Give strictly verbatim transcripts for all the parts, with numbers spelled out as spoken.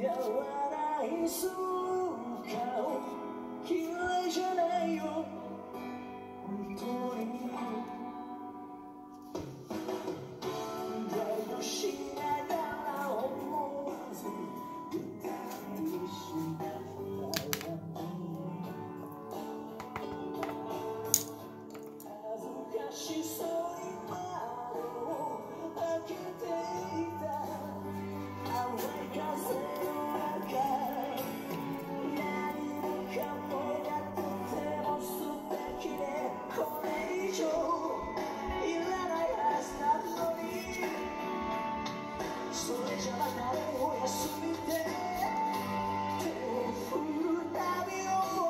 笑いする顔嫌いじゃないよ本当にライドしながら思わず歌いしまった恥ずかしそうに窓を開けていた淡い風の中何もかもがとても素敵でこれ以上いらないはずなのにそれじゃまたお休みで手を振る旅を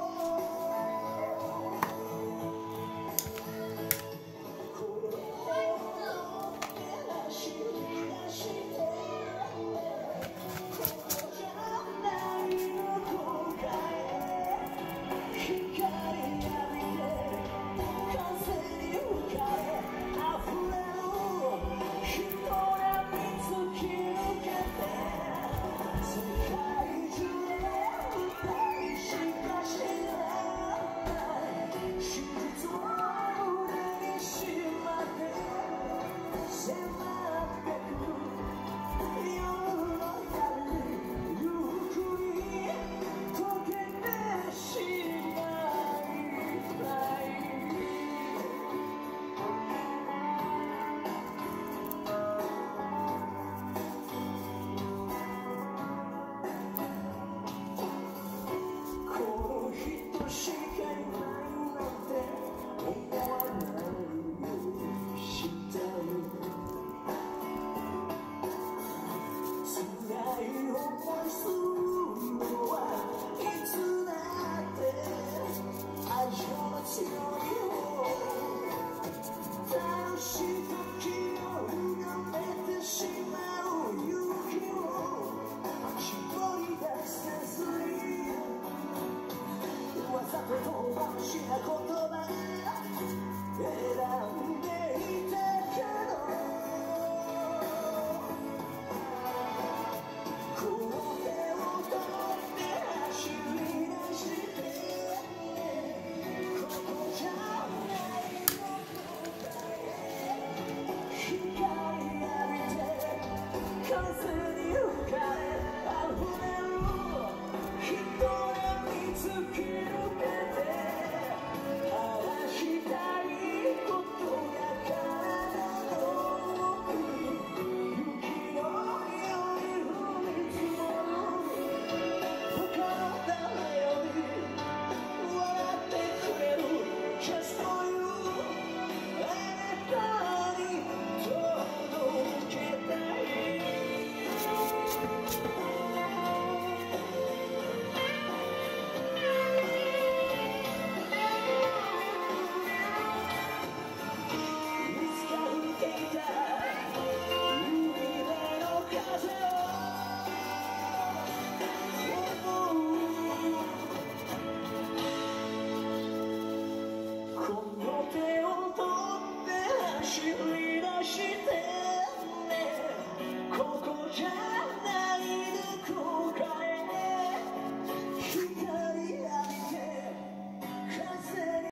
手を取って走る